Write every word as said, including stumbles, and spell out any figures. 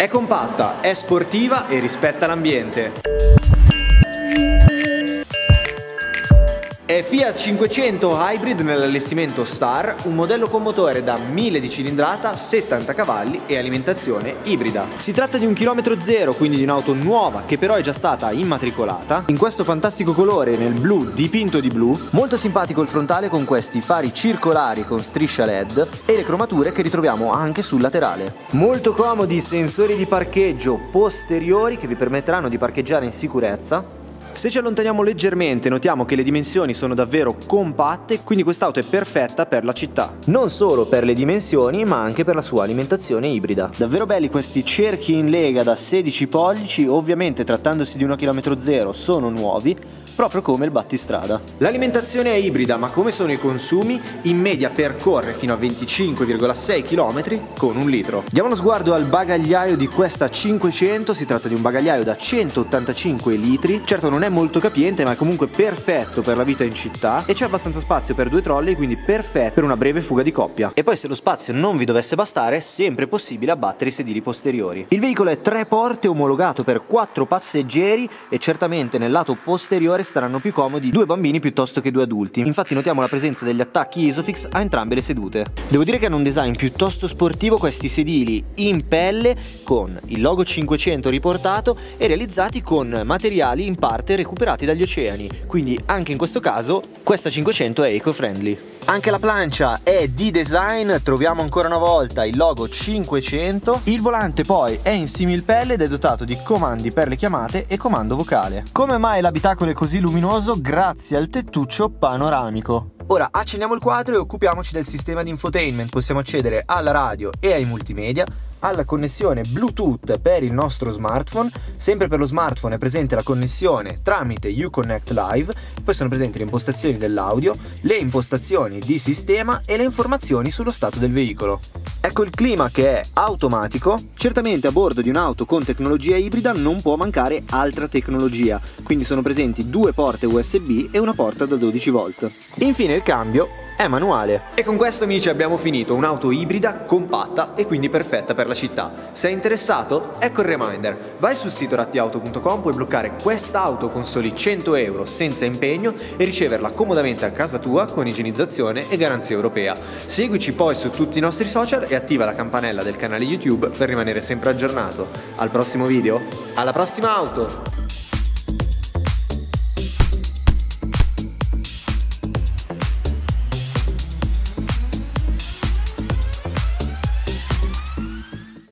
È compatta, è sportiva e rispetta l'ambiente. È Fiat cinquecento Hybrid nell'allestimento Star, un modello con motore da mille di cilindrata, settanta cavalli e alimentazione ibrida. Si tratta di un chilometro zero, quindi di un'auto nuova che però è già stata immatricolata, in questo fantastico colore nel blu dipinto di blu. Molto simpatico il frontale con questi fari circolari con striscia L E D e le cromature che ritroviamo anche sul laterale. Molto comodi i sensori di parcheggio posteriori che vi permetteranno di parcheggiare in sicurezza. Se ci allontaniamo leggermente notiamo che le dimensioni sono davvero compatte, quindi quest'auto è perfetta per la città. Non solo per le dimensioni ma anche per la sua alimentazione ibrida. Davvero belli questi cerchi in lega da sedici pollici, ovviamente trattandosi di una chilometro zero sono nuovi, proprio come il battistrada. L'alimentazione è ibrida, ma come sono i consumi? In media percorre fino a venticinque virgola sei chilometri con un litro. Diamo uno sguardo al bagagliaio di questa cinquecento, si tratta di un bagagliaio da centottantacinque litri, certo non è molto capiente ma è comunque perfetto per la vita in città e c'è abbastanza spazio per due trolley, quindi perfetto per una breve fuga di coppia. E poi se lo spazio non vi dovesse bastare è sempre possibile abbattere i sedili posteriori. Il veicolo è tre porte, omologato per quattro passeggeri e certamente nel lato posteriore staranno più comodi due bambini piuttosto che due adulti. Infatti notiamo la presenza degli attacchi Isofix a entrambe le sedute. Devo dire che hanno un design piuttosto sportivo questi sedili in pelle con il logo cinquecento riportato e realizzati con materiali in parte recuperati dagli oceani, quindi anche in questo caso questa cinquecento è eco-friendly. Anche la plancia è di design, troviamo ancora una volta il logo cinquecento. Il volante poi è in similpelle ed è dotato di comandi per le chiamate e comando vocale. Come mai l'abitacolo è così luminoso? Grazie al tettuccio panoramico. Ora accendiamo il quadro e occupiamoci del sistema di infotainment. Possiamo accedere alla radio e ai multimedia, alla connessione Bluetooth per il nostro smartphone. Sempre per lo smartphone è presente la connessione tramite Uconnect Live, poi sono presenti le impostazioni dell'audio, le impostazioni di sistema e le informazioni sullo stato del veicolo. Ecco il clima che è automatico. Certamente a bordo di un'auto con tecnologia ibrida non può mancare altra tecnologia, quindi sono presenti due porte U S B e una porta da dodici volt. Infine il cambio è manuale. E con questo amici abbiamo finito, un'auto ibrida compatta e quindi perfetta per la città. Sei interessato? Ecco il reminder, vai sul sito rattiauto punto com, puoi bloccare quest'auto con soli cento euro senza impegno e riceverla comodamente a casa tua con igienizzazione e garanzia europea. Seguici poi su tutti i nostri social e attiva la campanella del canale YouTube per rimanere sempre aggiornato. Al prossimo video, alla prossima auto!